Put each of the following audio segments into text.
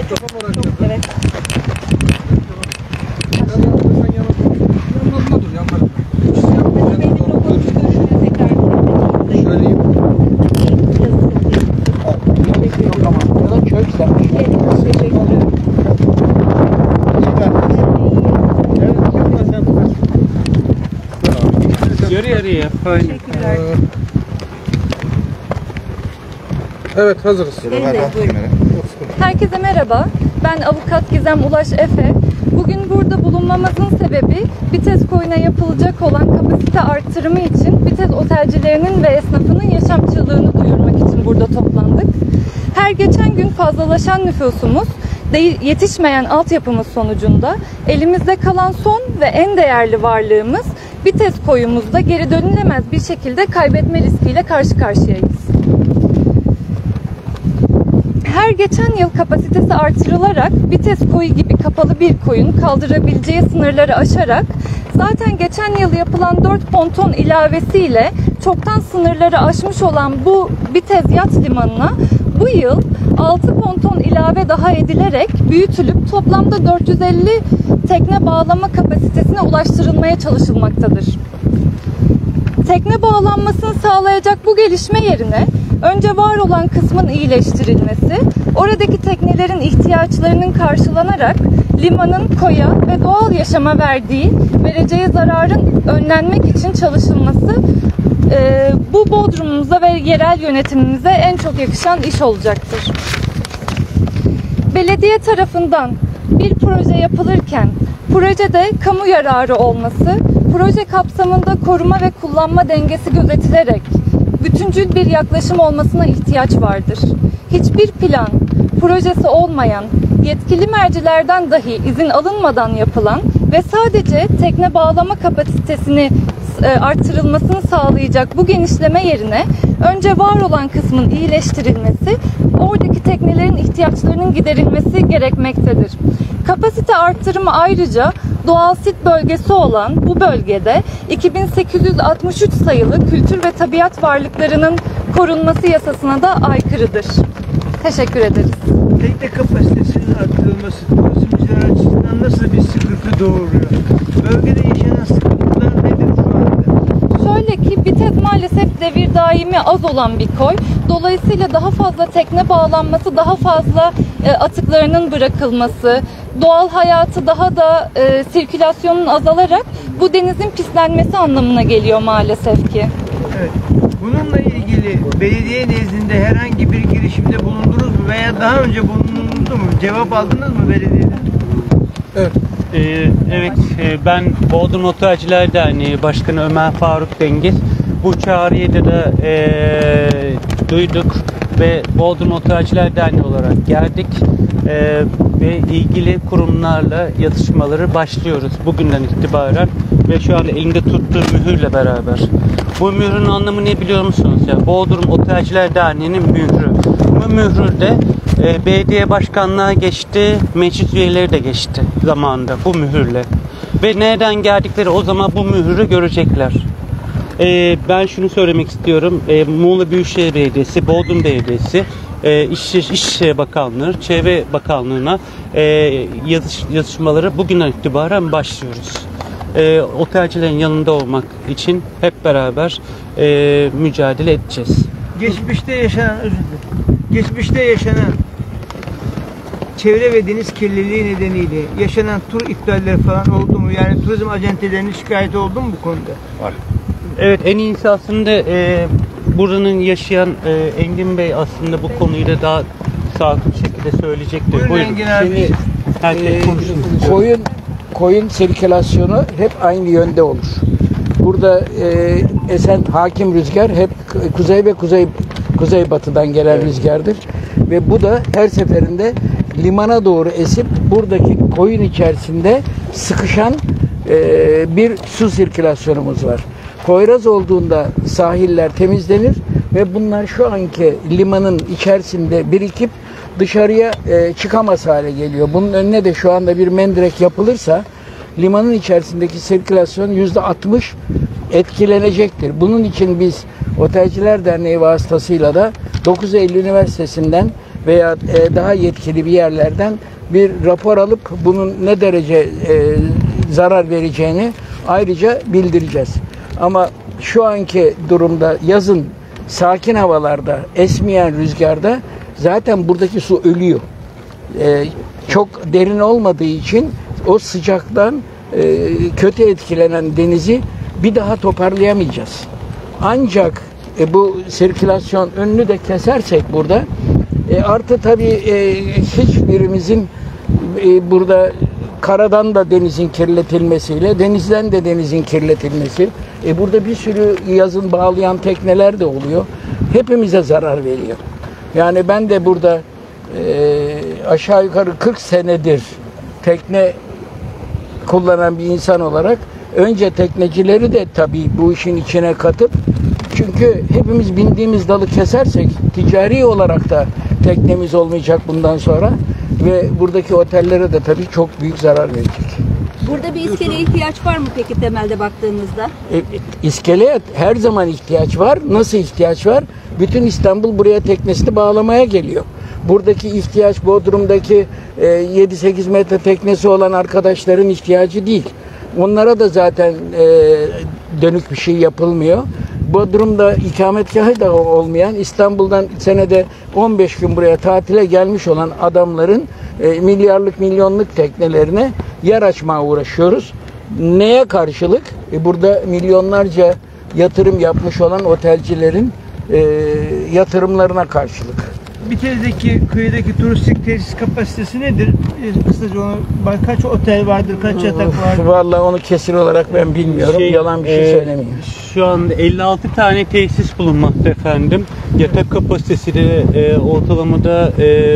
Evet. Yarı yarıya yapayım. Teşekkürler. Evet, hazırız. Herkese merhaba. Ben avukat Gizem Ulaş Efe. Bugün burada bulunmamızın sebebi Bites Koyun'a yapılacak olan kapasite artırımı için Bites otelcilerinin ve esnafının yaşamçılığını duyurmak için burada toplandık. Her geçen gün fazlalaşan nüfusumuz, yetişmeyen altyapımız sonucunda elimizde kalan son ve en değerli varlığımız Bites Koyun'umuzda geri dönülemez bir şekilde kaybetme riskiyle karşı karşıyayız. Her geçen yıl kapasitesi artırılarak Bites Koyu gibi kapalı bir koyun kaldırabileceği sınırları aşarak zaten geçen yıl yapılan 4 ponton ilavesiyle çoktan sınırları aşmış olan bu Bites Yat Limanı'na bu yıl 6 ponton ilave daha edilerek büyütülüp toplamda 450 tekne bağlama kapasitesine ulaştırılmaya çalışılmaktadır. Tekne bağlanmasını sağlayacak bu gelişme yerine önce var olan kısmın iyileştirilmesi, oradaki teknelerin ihtiyaçlarının karşılanarak limanın koya ve doğal yaşama vereceği zararın önlenmek için çalışılması bu Bodrum'umuza ve yerel yönetimimize en çok yakışan iş olacaktır. Belediye tarafından bir proje yapılırken projede kamu yararı olması, proje kapsamında koruma ve kullanma dengesi gözetilerek bütüncül bir yaklaşım olmasına ihtiyaç vardır. Hiçbir plan, projesi olmayan, yetkili mercilerden dahi izin alınmadan yapılan ve sadece tekne bağlama kapasitesini artırılmasını sağlayacak bu genişleme yerine önce var olan kısmın iyileştirilmesi, oradaki teknelerin ihtiyaçlarının giderilmesi gerekmektedir. Kapasite arttırımı ayrıca doğal sit bölgesi olan bu bölgede 2863 sayılı kültür ve tabiat varlıklarının korunması yasasına da aykırıdır. Teşekkür ederiz. Tekne kapasitesinin arttırılması turizmciler açısından nasıl bir sıkıntı doğuruyor? Bölgede yaşanan sıkıntılar nedir şu anda? Şöyle ki Bites maalesef devir daimi az olan bir koy. Dolayısıyla daha fazla tekne bağlanması, daha fazla atıklarının bırakılması, doğal hayatı daha da sirkülasyonun azalarak bu denizin pislenmesi anlamına geliyor maalesef ki. Evet. Bununla ilgili belediye nezdinde herhangi bir girişimde bulundunuz mu veya daha önce bulundunuz mu? Cevap aldınız mı belediyeden? Evet. Evet, ben Bodrum Otelciler Derneği Başkanı Ömer Faruk Dengiz. Bu çağrıyı da duyduk ve Bodrum Otelciler Derneği olarak geldik ve ilgili kurumlarla yatışmaları başlıyoruz bugünden itibaren ve şu an elimde tuttuğum mühürle beraber. Bu mührün anlamı ne biliyor musunuz? Ya, Bodrum Otelciler Derneği'nin mührü. Bu mührde belediye başkanlığa geçti, meclis üyeleri de geçti zamanında bu mühürle. Ve nereden geldikleri o zaman bu mührü görecekler. Ben şunu söylemek istiyorum. Muğla Büyükşehir Belediyesi, Bodrum Belediyesi, İçişleri Bakanlığı, Çevre Bakanlığı'na yazışmaları bugünden itibaren başlıyoruz. Otelcilerin yanında olmak için hep beraber mücadele edeceğiz. Geçmişte yaşanan çevre ve deniz kirliliği nedeniyle yaşanan tur iptalleri falan oldu mu? Yani turizm acentelerinin şikayeti oldu mu bu konuda? Var. Evet, en iyisi aslında buranın yaşayan Engin Bey aslında bu konuyu da daha sağlıklı bir şekilde söyleyecektir. Buyurun Engin abi. Koyun sirkülasyonu hep aynı yönde olur. Burada esen hakim rüzgar hep kuzey ve kuzeybatıdan gelen rüzgardır. Ve bu da her seferinde limana doğru esip buradaki koyun içerisinde sıkışan bir su sirkülasyonumuz var. Koyraz olduğunda sahiller temizlenir ve bunlar şu anki limanın içerisinde birikip dışarıya çıkamaz hale geliyor. Bunun önüne de şu anda bir mendirek yapılırsa limanın içerisindeki sirkülasyon %60 etkilenecektir. Bunun için biz Otelciler Derneği vasıtasıyla da 9 Eylül Üniversitesi'nden veya daha yetkili bir yerlerden bir rapor alıp bunun ne derece zarar vereceğini ayrıca bildireceğiz. Ama şu anki durumda yazın sakin havalarda, esmeyen rüzgarda zaten buradaki su ölüyor. Çok derin olmadığı için o sıcaktan kötü etkilenen denizi bir daha toparlayamayacağız. Ancak bu sirkülasyon önünü de kesersek burada artı tabii hiçbirimizin burada karadan da denizin kirletilmesiyle, denizden de denizin kirletilmesi, burada bir sürü yazın bağlayan tekneler de oluyor. Hepimize zarar veriyor. Yani ben de burada aşağı yukarı 40 senedir tekne kullanan bir insan olarak önce teknecileri de tabii bu işin içine katıp, çünkü hepimiz bindiğimiz dalı kesersek ticari olarak da teknemiz olmayacak bundan sonra ve buradaki otellere de tabii çok büyük zarar verecek. Burada bir iskeleye ihtiyaç var mı peki temelde baktığınızda? İskeleye her zaman ihtiyaç var. Nasıl ihtiyaç var? Bütün İstanbul buraya teknesini bağlamaya geliyor. Buradaki ihtiyaç Bodrum'daki 7-8 metre teknesi olan arkadaşların ihtiyacı değil. Onlara da zaten dönük bir şey yapılmıyor. Bodrum'da ikametgahı da olmayan, İstanbul'dan senede 15 gün buraya tatile gelmiş olan adamların milyarlık, milyonluk teknelerine yer açmaya uğraşıyoruz. Neye karşılık? Burada milyonlarca yatırım yapmış olan otelcilerin yatırımlarına karşılık. Bitez'deki kıyıdaki turistik tesis kapasitesi nedir? Kısaca onu, kaç otel vardır, kaç yatak vardır? Vallahi onu kesin olarak ben bilmiyorum. Yalan bir şey söylemeyeyim. Şu an 56 tane tesis bulunmakta efendim. Yatak kapasitesi de ortalamada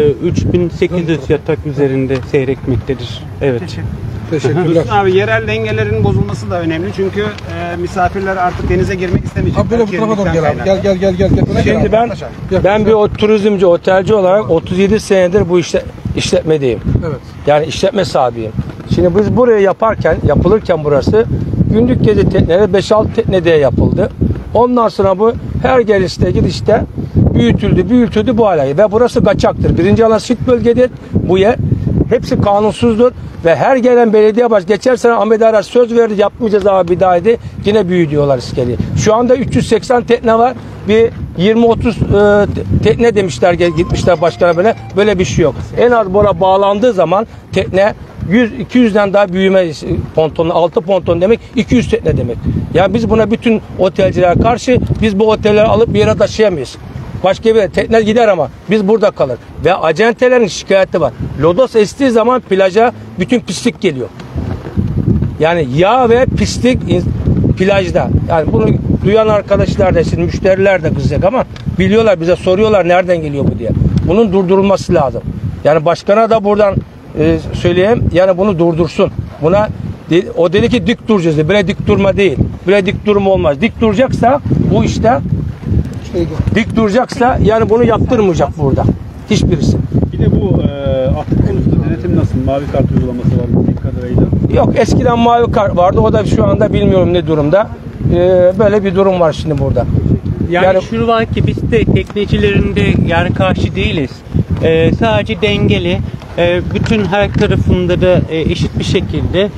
3800 yatak üzerinde seyretmektedir. Evet. Teşekkürler. Abi yerel dengelerin bozulması da önemli çünkü misafirler artık denize girmek istemeyecekler. Abi böyle bu tarafa doğru gel abi. Gel. Şimdi ben bir turizmci, otelci olarak 37 senedir bu işletmedeyim. Evet. Yani işletme sahibiyim. Şimdi biz burayı yapılırken burası günlük gezi tekneleri 5-6 tekne diye yapıldı. Ondan sonra bu her gelişte gidişte büyütüldü bu hale. Ve burası kaçaktır. Birinci alan sit bölgedir bu yer. Hepsi kanunsuzdur ve her gelen belediye geçen sene Ahmet Aras söz verdi, yapmayacağız abi bir daha dedi. Yine büyü diyorlar iskeleyi. Şu anda 380 tekne var. Bir 20-30 tekne demişler, gitmişler başkana böyle. Böyle bir şey yok. En az buna bağlandığı zaman tekne 100-200'den daha büyüme pontonu, 6 ponton demek 200 tekne demek. Yani biz buna bütün otelciler karşı, biz bu otelleri alıp bir yere taşıyamayız. Başka bir tekne gider ama biz burada kalır. Ve acentelerin şikayeti var. Lodos estiği zaman plaja bütün pislik geliyor. Yani yağ ve pislik plajda. Yani bunu duyan arkadaşlar da, şimdi müşteriler de kızacak ama biliyorlar, bize soruyorlar nereden geliyor bu diye. Bunun durdurulması lazım. Yani başkana da buradan söyleyeyim, yani bunu durdursun. Buna o dedi ki dik duracağız. Böyle dik durma değil. Böyle dik durma olmaz. Dik duracaksa bu işte dik duracaksa yani bunu yaptırmayacak burada. Hiçbirisi. Bir de bu atık konusunda denetim nasıl? Mavi kart uygulaması var bildiğim kadarıyla. Yok, eskiden mavi kart vardı. O da şu anda bilmiyorum ne durumda. Böyle bir durum var şimdi burada. Yani şu var ki biz de teknecilerinde yani karşı değiliz. Sadece dengeli, bütün her tarafında da eşit bir şekilde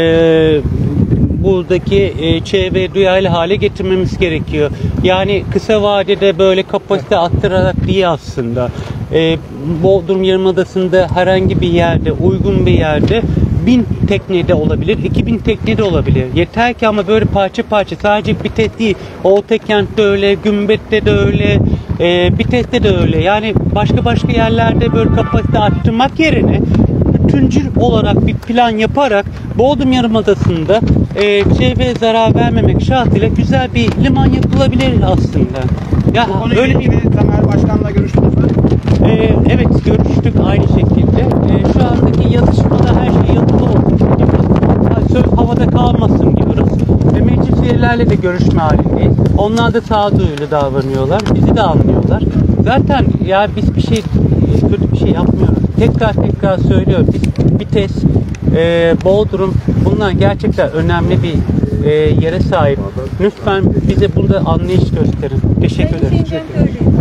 buradaki çevre duyarlı hale getirmemiz gerekiyor. Yani kısa vadede böyle kapasite arttırarak değil aslında. Bodrum Yarımadası'nda herhangi bir yerde, uygun bir yerde 1000 tekne de olabilir, 2000 tekne de olabilir. Yeter ki ama böyle parça parça, sadece Bites değil, Oltakent'te öyle, Gümbet'te de öyle, Bites'te de öyle. Yani başka yerlerde böyle kapasite arttırmak yerine bütüncül olarak bir plan yaparak Bodrum Yarımadası'nda çevreye zarar vermemek şartıyla güzel bir liman yapılabilir aslında. Ya Bu konuyla öyle ilgili Tamer Başkan'la görüştünüz mü? evet, görüştük aynı şekilde. Şu andaki yazışmada her şey yapılı olmuş gibi. Söz havada kalmasın diyoruz. Meclis üyelerle de görüşme halindeyiz. Onlar da sağduyulu davranıyorlar. Bizi de anlıyorlar. Zaten ya biz bir şey, kötü bir şey yapmıyoruz. Tekrar söylüyorum. Biz Bites, Bodrum, bunlar gerçekten önemli bir yere sahip. Lütfen bize burada anlayış gösterin. Teşekkür ederim. Sayın Şengel, olayın diğer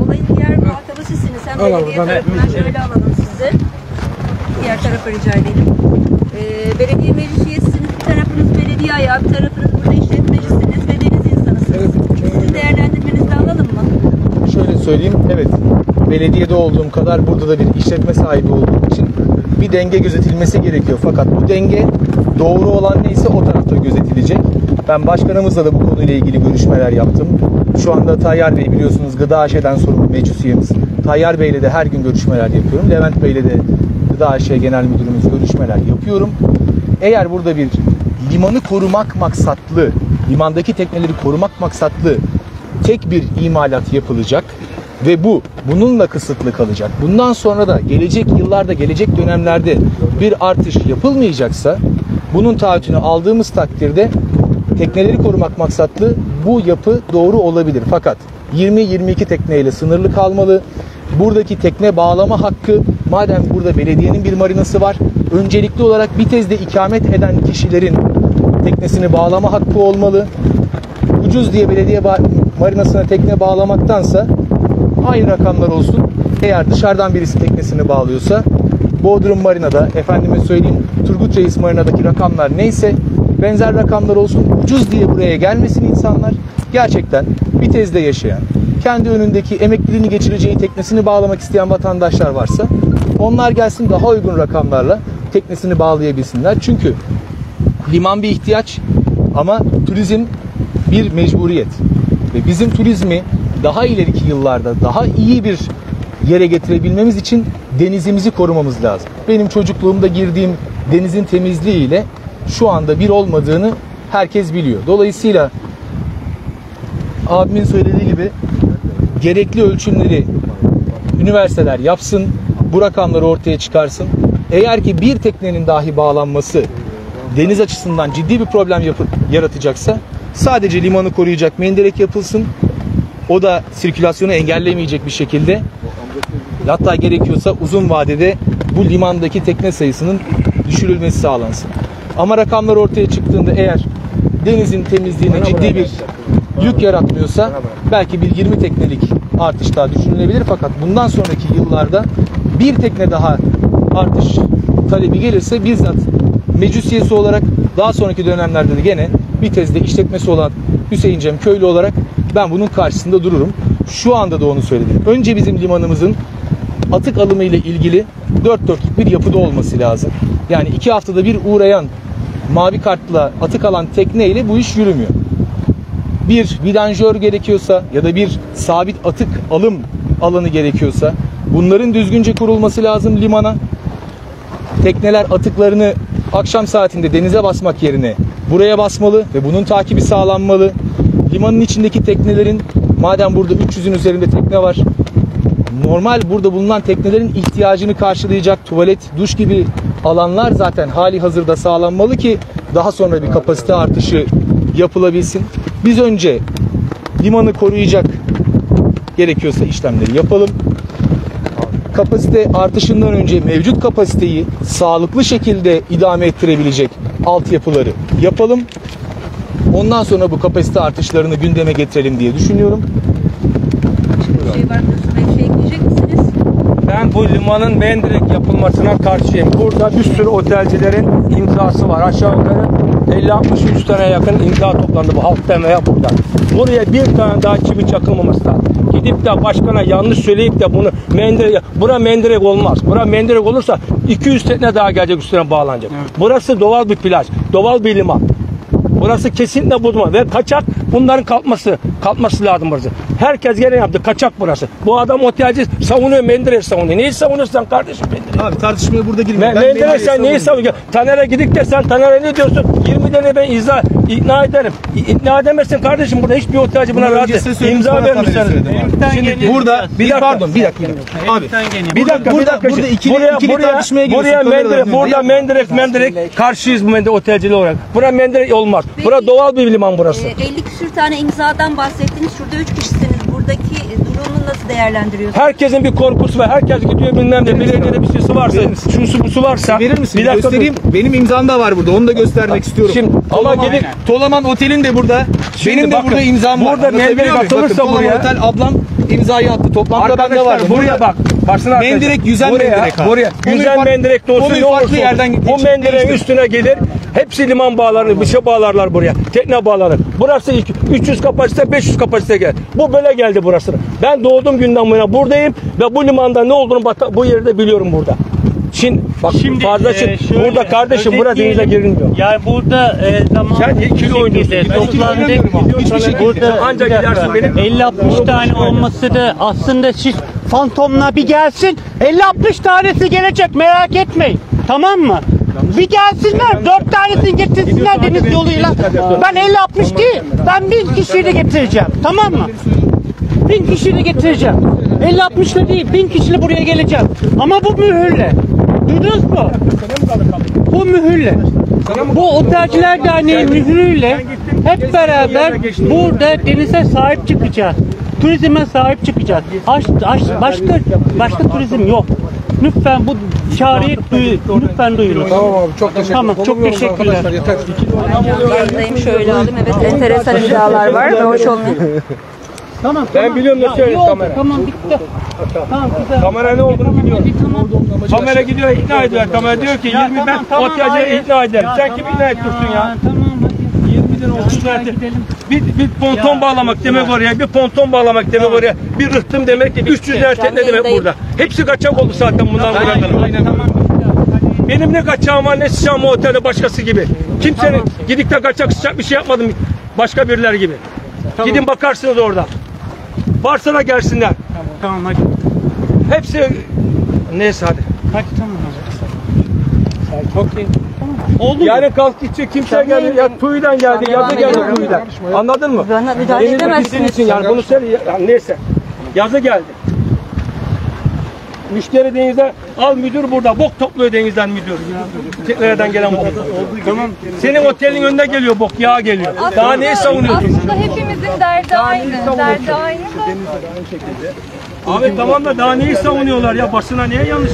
diğer muhatabı sizsiniz. Hem Alalım, belediye ben- tarafından şöyle alalım sizi. Diğer tarafa rica edelim. Belediye meclis üyesisiniz. Bir tarafınız belediye ayağı, bir tarafınız burada işletmecisiniz ve deniz insanısınız. Evet. Sizin değerlendirmenizi alalım mı? Şöyle söyleyeyim, evet, belediyede olduğum kadar burada da bir işletme sahibi olduğum için bir denge gözetilmesi gerekiyor. Fakat bu denge doğru olan neyse o tarafta gözetilecek. Ben başkanımızla da bu konuyla ilgili görüşmeler yaptım. Şu anda Tayyar Bey, biliyorsunuz, Gıda AŞ'den sorumlu meclis üyemiz. Tayyar Bey'le de her gün görüşmeler yapıyorum. Levent Bey'le de Gıda AŞ Genel Müdürümüz görüşmeler yapıyorum. Eğer burada bir limanı korumak maksatlı, limandaki tekneleri korumak maksatlı tek bir imalat yapılacak ve bununla kısıtlı kalacak. Bundan sonra da gelecek yıllarda, gelecek dönemlerde bir artış yapılmayacaksa, bunun taahhütünü aldığımız takdirde tekneleri korumak maksatlı bu yapı doğru olabilir. Fakat 20-22 tekneyle sınırlı kalmalı. Buradaki tekne bağlama hakkı, madem burada belediyenin bir marinası var, öncelikli olarak Bitez'de ikamet eden kişilerin teknesini bağlama hakkı olmalı. Ucuz diye belediye marinasına tekne bağlamaktansa aynı rakamlar olsun. Eğer dışarıdan birisi teknesini bağlıyorsa Bodrum Marina'da, efendime söyleyeyim Turgut Reis Marina'daki rakamlar neyse benzer rakamlar olsun. Ucuz diye buraya gelmesin insanlar. Gerçekten Bitez'de yaşayan, kendi önündeki emekliliğini geçireceği teknesini bağlamak isteyen vatandaşlar varsa onlar gelsin, daha uygun rakamlarla teknesini bağlayabilsinler. Çünkü liman bir ihtiyaç ama turizm bir mecburiyet. Ve bizim turizmi daha ileriki yıllarda daha iyi bir yere getirebilmemiz için denizimizi korumamız lazım. Benim çocukluğumda girdiğim denizin temizliğiyle şu anda bir olmadığını herkes biliyor. Dolayısıyla abimin söylediği gibi gerekli ölçümleri üniversiteler yapsın, bu rakamları ortaya çıkarsın. Eğer ki bir teknenin dahi bağlanması deniz açısından ciddi bir problem yaratacaksa sadece limanı koruyacak menderek yapılsın. O da sirkülasyonu engellemeyecek bir şekilde. Hatta gerekiyorsa uzun vadede bu limandaki tekne sayısının düşürülmesi sağlansın. Ama rakamlar ortaya çıktığında eğer denizin temizliğine ciddi bir yük yaratmıyorsa belki bir 20 teknelik artış daha düşünülebilir. Fakat bundan sonraki yıllarda bir tekne daha artış talebi gelirse bizzat meclis üyesi olarak, daha sonraki dönemlerde de gene Bitez'de işletmesi olan Hüseyin Cem Köylü olarak ben bunun karşısında dururum. Şu anda da onu söyledim. Önce bizim limanımızın atık alımı ile ilgili dört dörtlük bir yapıda olması lazım. Yani 2 haftada bir uğrayan mavi kartla atık alan tekne ile bu iş yürümüyor. Bir vidanjör gerekiyorsa ya da bir sabit atık alım alanı gerekiyorsa bunların düzgünce kurulması lazım limana. Tekneler atıklarını akşam saatinde denize basmak yerine buraya basmalı ve bunun takibi sağlanmalı. Limanın içindeki teknelerin, madem burada 300'ün üzerinde tekne var, normal burada bulunan teknelerin ihtiyacını karşılayacak tuvalet, duş gibi alanlar zaten hali hazırda sağlanmalı ki daha sonra bir kapasite artışı yapılabilsin. Biz önce limanı koruyacak gerekiyorsa işlemleri yapalım. Kapasite artışından önce mevcut kapasiteyi sağlıklı şekilde idame ettirebilecek altyapıları yapalım. Ondan sonra bu kapasite artışlarını gündeme getirelim diye düşünüyorum. Bir şey var mı? Bir şey ekleyecek misiniz? Ben bu limanın mendirek yapılmasına karşıyım. Burada bir sürü otelcilerin imzası var. Aşağı yukarı 50-63 tane yakın imza toplandı bu halktan veya buradan. Buraya bir tane daha çivi çakılmaması lazım. Gidip de başkana yanlış söyleyip de bunu bura mendirek olmaz. Bura mendirek olursa 200 tekne daha gelecek üstüne bağlanacak. Evet. Burası doğal bir plaj, doğal bir liman. Burası kesinlikle bozma ve kaçak, bunların kalkması lazım burası. Herkes gene yaptı, kaçak burası. Bu adam otelci savunuyor, mendirek savunuyor. Neyi savunuyorsun kardeşim mendirek? Abi tartışmaya burada girmiyor. Mendirek sen neyi savunuyorsun? Taner'e gidip de sen Taner'e ne diyorsun? 20 tane ben ikna ederim. İkna edemezsin kardeşim, burada hiçbir otelci buna rahat imza vermişler. Şimdi burada bir dakika. Abi bir dakika. Burada ikili tartışmaya giriyorsun. Burada mendirek karşıyız bu mendirek otelciliği olarak. Bura mendirek olmaz. Peki, burası doğal bir liman burası. 50 küsür tane imzadan bahsettiniz. Şurada 3 kişisiniz. Buradaki durumu nasıl değerlendiriyorsunuz? Herkesin bir korkusu var. Herkes gidiyor bilmem ne. Belediyede bir şeysi varsa, şusu busu varsa. Verir misin? Bir dakika göstereyim. Benim imzam da var burada. Onu da göstermek istiyorum. Şimdi ama Tolaman Otel'in de burada. Şimdi benim de bakın, burada imzam var. Burada mendirek atılırsa Tolaman buraya. Otel ablam imzayı attı. Toplantıda ben de vardım. Arkadaşlar buraya bak. Baksana arkadaşlar. Mendirek yüzen buraya, mendirek abi. buraya. Konuyu Yüzen farklı- mendirek de olsun konuyu ne olursa farklı yerden olsun. O mendireğin değiştir. üstüne gelir. Hepsi liman bağlarını, bir şey bağlarlar buraya. Tekne bağlarlar. Burası 300 kapasite, 500 kapasite gel. Bu böyle geldi burası. Ben doğduğum günden bu yana buradayım ve bu limanda ne olduğunu bu yerde biliyorum burada. Şimdi bak fazla şöyle burada kardeşim burada denize özetleyelim. girilmiyor. Yani burada zaman Sen ikili oynuyorsun. toplandık. Hiçbir şey Burada ancak gidersin benim. 50-60 tane olması da aslında siz fantomla bir gelsin. 50-60 tanesi gelecek, merak etmeyin. Tamam mı? Bir gelsinler, 4 tanesini getirsinler deniz yoluyla. Ben 50-60 değil, ben 1000 kişiyi de getireceğim. Tamam mı? 1000 kişiyi getireceğim. 50-60'la değil, 1000 kişiyle buraya geleceğim. Ama bu mühürle. Duydunuz mu? Bu mühürle. Bu Otelciler Derneği mühürüyle hep beraber burada denize sahip çıkacağız. Turizme sahip çıkacağız. Başka turizm yok. Lütfen bu çağrıyı lütfen duyurun. Tamam abi çok teşekkür ederim. Tamam, çok teşekkürler. Arkadaşlar yeter. Yayındayım, şöyle alayım. Evet, enteresan iddialar var ve hoş olmuyor. Tamam, Ben biliyorum nasıl iyi oldu, kamera. tamam bitti. Tamam güzel. Kamera ne olduğunu biliyorum. Tamam. Kamera gidiyor ikna ediyor. Kamera diyor ki 20 ben otelciye ikna ederim. Sen kimi ikna ediyorsun ya? Tamam hadi. 20'den 30 verdi. Gidelim. Bir ponton bağlamak demek oraya, bir ponton bağlamak demek oraya, bir rıhtım demek ki 300'ler tekne demek burada. Hepsi kaçak oldu zaten bundan buradan. Benim ne kaçağım var ne sıçağım o otelde başkası gibi. Kimsenin gidip de kaçak sıçak bir şey yapmadım başka birileri gibi. Gidin bakarsınız orada. Varsa da gelsinler. Tamam hadi. Hepsi neyse hadi. Hadi tamam hadi. Çok iyi. Oldu mu? Yani kalk gidecek kimse geldi. Ya Tuyu'dan geldi, yazı geldi Tuyu'dan. Anladın mı? Bana müdahale Denizde edemezsiniz. gittiğin için yani bunu söyle. Yani neyse. Yazı geldi. Müşteri denizde al müdür burada. Bok topluyor denizden müdür. Teknelerden gelen bok. Tamam. Senin otelin önüne geliyor bok. Yağ geliyor. Daha neyi savunuyorsun? Aslında hepimizin derdi aynı. Derdi aynı da. Abi tamam da daha neyi savunuyorlar ya? Basına niye yanlış?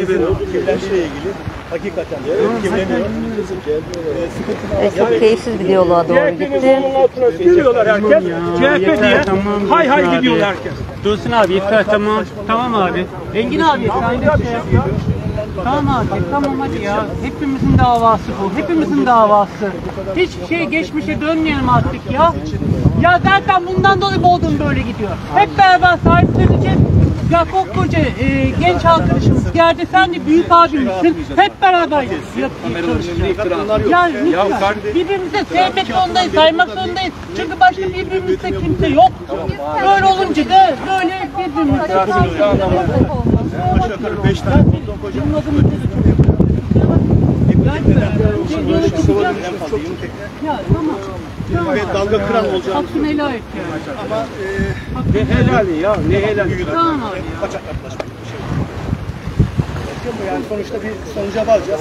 Çok keyifsiz bir diyaloğa doğru gitti. CHP'nin altına giriyorlar herkes. CHP diye hay hay gidiyor herkes. Dursun abi yeter tamam. Tamam abi. Engin abi sen de şey yap. Tamam abi tamam hadi ya. Hepimizin davası bu. Hepimizin davası. Hiç geçmişe dönmeyelim artık ya. Ya zaten bundan dolayı Bodrum böyle gidiyor. Hep beraber sahipleneceğiz. Ya koskoca genç arkadaşımız geldi, sen de büyük abimizsin. Hep beraber çalışacağız. Ya lütfen birbirimize sevmek zorundayız, saymak zorundayız. Çünkü başka birbirimizde kimse yok. Böyle olunca da böyle birbirimize ya tamam. Ve dalga kıran olacak. Hakkını helal et yani. Ama Ne helali ya, ne helali. Tamam abi. kaçak yaklaşmak. Yani sonuçta bir sonuca varacağız.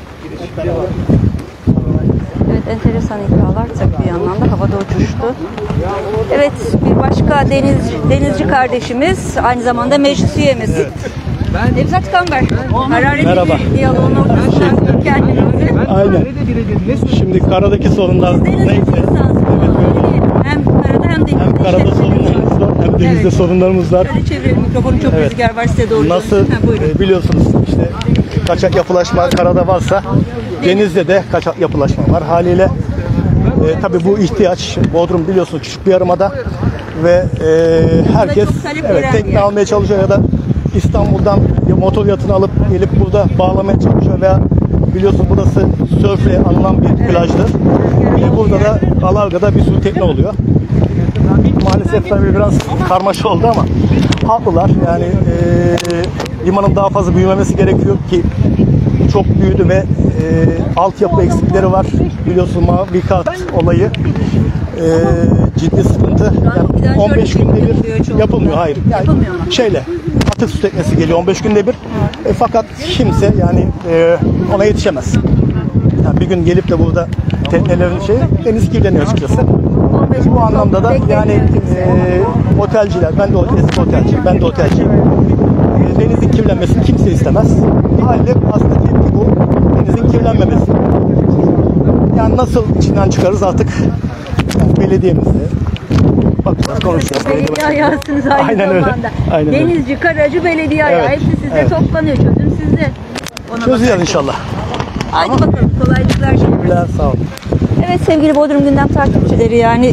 Evet, enteresan iddialar tabii bir yandan da havada uçuştu. Evet, bir başka denizci kardeşimiz, aynı zamanda meclis üyemiz. Nevzat Kamber, hararetli bir diyaloğun ortasında kendimizi. Aynen. Şimdi karadaki sorunlar Deniz neyse. hem karada hem denizde. Hem karada sorunlarımız var hem denizde Evet. sorunlarımız var. Şöyle çevirelim, mikrofonu çok rüzgar var, size doğru. Nasıl Ha, buyurun. biliyorsunuz işte kaçak yapılaşma karada varsa denizde de kaçak yapılaşma var. Haliyle tabii bu ihtiyaç. Bodrum biliyorsunuz küçük bir yarımada ve herkes çok talep gören bir tekne yer. almaya çalışıyor ya da İstanbul'dan motor yatını alıp gelip burada bağlamaya çalışıyor veya biliyorsun burası sörfle anılan bir plajdır. Burada da Alarga'da bir sürü tekne oluyor. Maalesef tabii biraz karmaşa oldu ama haklılar. Yani limanın daha fazla büyümemesi gerekiyor ki çok büyüdü ve altyapı eksikleri var. Biliyorsun mavi kat olayı ciddi sıkıntı. Yani 15 günde bir yapılmıyor. Hayır. Yani şeyle atık su teknesi geliyor 15 günde bir. Fakat kimse yani ona yetişemez. Yani bir gün gelip de burada teknelerin deniz kirleniyor açıkçası. Bu anlamda da yani otelciler, ben de eski otelciyim, ben de otelciyim. Denizin kirlenmesini kimse istemez. Haliyle aslında tepki bu, denizin kirlenmemesi. Yani nasıl içinden çıkarız artık yani belediyemizle, bak konuşacağız. Belediye ayağısınız aynı Aynen öyle. zamanda. Aynen öyle. Denizci, Karacı, belediye ayağı. Evet, Hepsi sizde evet. toplanıyor. Çözüm sizde. Ona Çözeceğiz bakarız. inşallah. Haydi bakalım. Kolaylıklar şimdi. Sağ olun. Evet sevgili Bodrum Gündem takipçileri, yani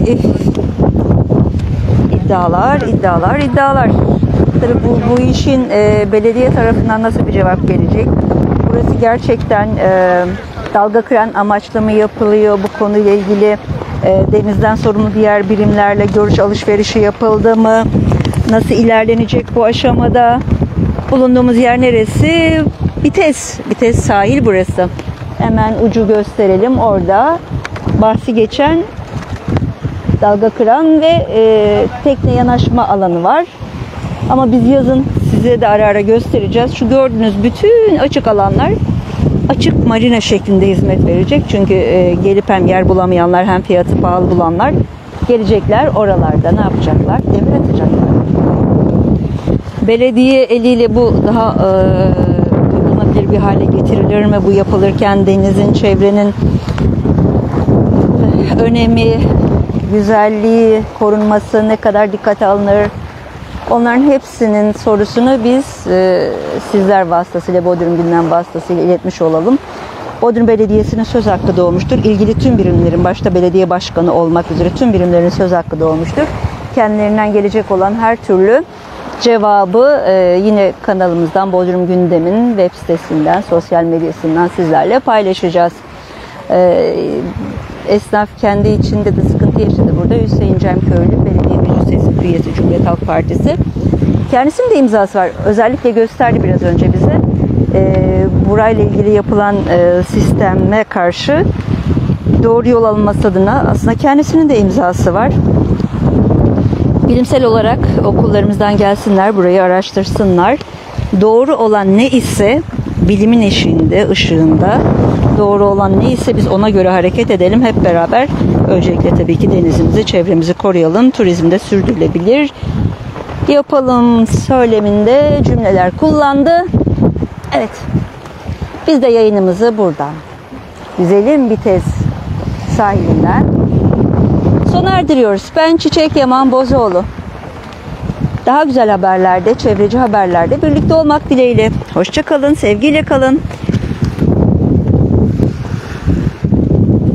iddialar. Tabii bu işin belediye tarafından nasıl bir cevap gelecek? Burası gerçekten dalga kıran amaçlı mı yapılıyor? Bu konuyla ilgili denizden sorumlu diğer birimlerle görüş alışverişi yapıldı mı? Nasıl ilerlenecek bu aşamada? Bulunduğumuz yer neresi? Bites sahil burası. Hemen ucu gösterelim. Orada bahsi geçen dalga kıran ve tekne yanaşma alanı var. Ama biz yazın size de ara ara göstereceğiz. Şu gördüğünüz bütün açık alanlar açık marina şeklinde hizmet verecek. Çünkü gelip hem yer bulamayanlar hem fiyatı pahalı bulanlar gelecekler oralarda. Ne yapacaklar? Demir atacaklar. Belediye eliyle bu daha uygulanabilir bir hale getirilir mi? Bu yapılırken denizin, çevrenin önemi, güzelliği, korunması ne kadar dikkate alınır? Onların hepsinin sorusunu biz sizler vasıtasıyla, Bodrum Gündem vasıtasıyla iletmiş olalım. Bodrum Belediyesi'nin söz hakkı doğmuştur. İlgili tüm birimlerin, başta belediye başkanı olmak üzere tüm birimlerin söz hakkı doğmuştur. Kendilerinden gelecek olan her türlü cevabı yine kanalımızdan, Bodrum Gündem'in web sitesinden, sosyal medyasından sizlerle paylaşacağız. Esnaf kendi içinde de sıkıntı yaşadı burada. Hüseyin Cem Köylü, belediye meclis üyesi, Cumhuriyet Halk Partisi. Kendisinin de imzası var. Özellikle gösterdi biraz önce bize. Burayla ilgili yapılan sisteme karşı doğru yol alınması adına aslında kendisinin de imzası var. Bilimsel olarak okullarımızdan gelsinler, burayı araştırsınlar. Doğru olan ne ise bilimin eşiğinde, ışığında doğru olan ne ise biz ona göre hareket edelim hep beraber. Öncelikle tabii ki denizimizi, çevremizi koruyalım. Turizmde sürdürülebilir yapalım söyleminde cümleler kullandı. Evet. Biz de yayınımızı buradan güzelim Bites sahilinden sona erdiriyoruz. Ben Çiçek Yaman Bozoğlu. Daha güzel haberlerde, çevreci haberlerde birlikte olmak dileğiyle. Hoşça kalın, sevgiyle kalın.